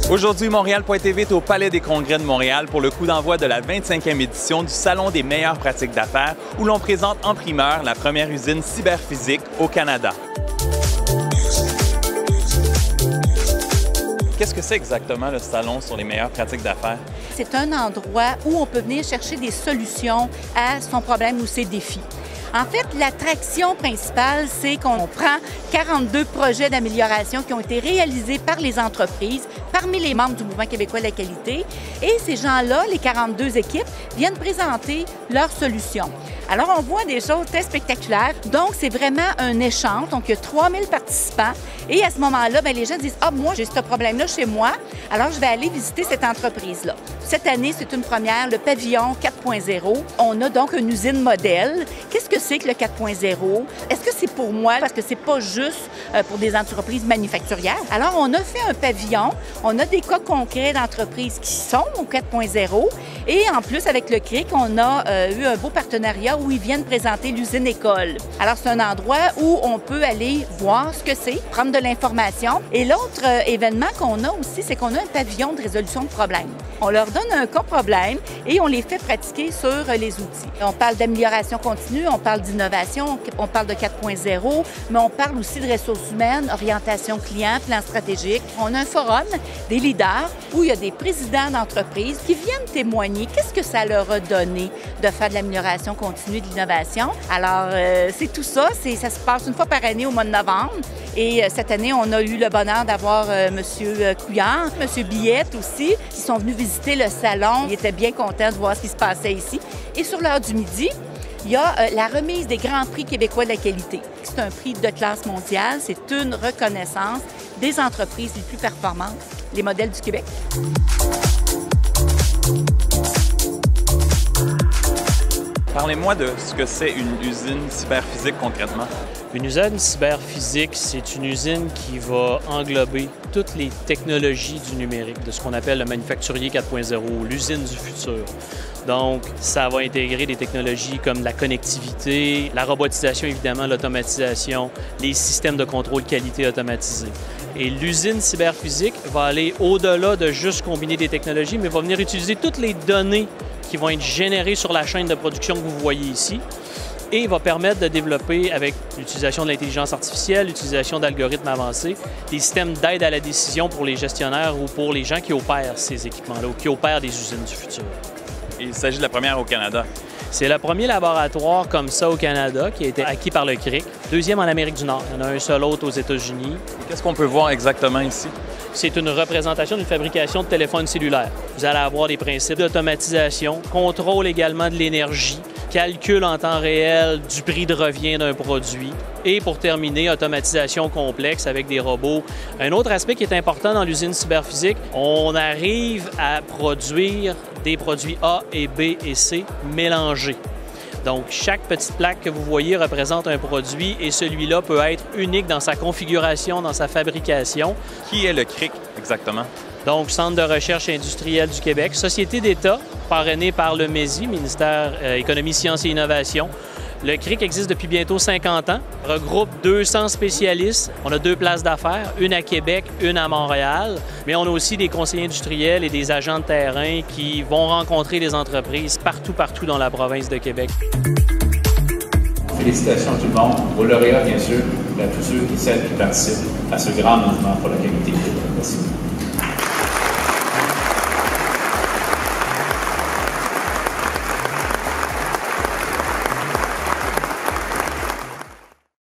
Aujourd'hui, Montréal.tv est au Palais des Congrès de Montréal pour le coup d'envoi de la 25e édition du Salon des meilleures pratiques d'affaires où l'on présente en primeur la première usine cyberphysique au Canada. Qu'est-ce que c'est exactement le Salon sur les meilleures pratiques d'affaires? C'est un endroit où on peut venir chercher des solutions à son problème ou ses défis. En fait, l'attraction principale, c'est qu'on prend 42 projets d'amélioration qui ont été réalisés par les entreprises, parmi les membres du Mouvement québécois de la qualité. Et ces gens-là, les 42 équipes, viennent présenter leurs solutions. Alors, on voit des choses très spectaculaires. Donc, c'est vraiment un échange. Donc, il y a 3000 participants. Et à ce moment-là, bien, les gens disent « Ah, moi, j'ai ce problème-là chez moi, alors je vais aller visiter cette entreprise-là. » Cette année, c'est une première, le pavillon 4.0. On a donc une usine modèle. Qu'est-ce que c'est que le 4.0? Est-ce que c'est pour moi? Parce que c'est pas juste pour des entreprises manufacturières. Alors, on a fait un pavillon. On a des cas concrets d'entreprises qui sont au 4.0. Et en plus, avec le CRIC, on a eu un beau partenariat où ils viennent présenter l'usine école. Alors, c'est un endroit où on peut aller voir ce que c'est, prendre de l'information. Et l'autre événement qu'on a aussi, c'est qu'on a un pavillon de résolution de problèmes. On leur donne un cas problème et on les fait pratiquer sur les outils. On parle d'amélioration continue, on parle d'innovation, on parle de 4.0, mais on parle aussi de ressources humaines, orientation client, plan stratégique. On a un forum des leaders où il y a des présidents d'entreprises qui viennent témoigner qu'est-ce que ça leur a donné de faire de l'amélioration continue, de l'innovation. Alors, c'est tout ça. Ça se passe une fois par année au mois de novembre. Et cette année, on a eu le bonheur d'avoir M. Couillard, M. Billette aussi, qui sont venus visiter le salon. Ils étaient bien contents de voir ce qui se passait ici. Et sur l'heure du midi, il y a la remise des Grands Prix québécois de la qualité. C'est un prix de classe mondiale. C'est une reconnaissance des entreprises les plus performantes, les modèles du Québec. Parlez-moi de ce que c'est une usine cyberphysique concrètement. Une usine cyberphysique, c'est une usine qui va englober toutes les technologies du numérique, de ce qu'on appelle le manufacturier 4.0, l'usine du futur. Donc, ça va intégrer des technologies comme la connectivité, la robotisation, évidemment, l'automatisation, les systèmes de contrôle qualité automatisés. Et l'usine cyberphysique va aller au-delà de juste combiner des technologies, mais va venir utiliser toutes les données qui vont être générées sur la chaîne de production que vous voyez ici et va permettre de développer, avec l'utilisation de l'intelligence artificielle, l'utilisation d'algorithmes avancés, des systèmes d'aide à la décision pour les gestionnaires ou pour les gens qui opèrent ces équipements-là ou qui opèrent des usines du futur. Il s'agit de la première au Canada. C'est le premier laboratoire comme ça au Canada qui a été acquis par le CRIC. Deuxième en Amérique du Nord. Il y en a un seul autre aux États-Unis. Qu'est-ce qu'on peut voir exactement ici? C'est une représentation d'une fabrication de téléphones cellulaires. Vous allez avoir des principes d'automatisation, contrôle également de l'énergie, calcul en temps réel du prix de revient d'un produit et pour terminer, automatisation complexe avec des robots. Un autre aspect qui est important dans l'usine cyberphysique, on arrive à produire des produits A et B et C mélangés. Donc, chaque petite plaque que vous voyez représente un produit et celui-là peut être unique dans sa configuration, dans sa fabrication. Qui est le CRIC exactement? Donc, Centre de recherche industrielle du Québec, société d'État, parrainée par le MESI, ministère Économie, Sciences et Innovation. Le CRIC existe depuis bientôt 50 ans, regroupe 200 spécialistes. On a 2 places d'affaires, une à Québec, une à Montréal. Mais on a aussi des conseillers industriels et des agents de terrain qui vont rencontrer les entreprises partout dans la province de Québec. Félicitations à tout le monde, aux lauréats bien sûr, et à tous ceux et celles qui participent à ce grand mouvement pour la qualité. Merci.